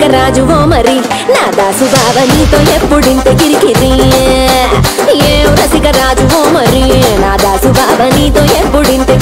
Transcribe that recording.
రాజువో మరి నా దాసు బావ నీతో ఎప్పుడింత కిరికిరి ఏం రసిక రాజువో మరి నా దాసు బావ నీతో ఎప్పుడింత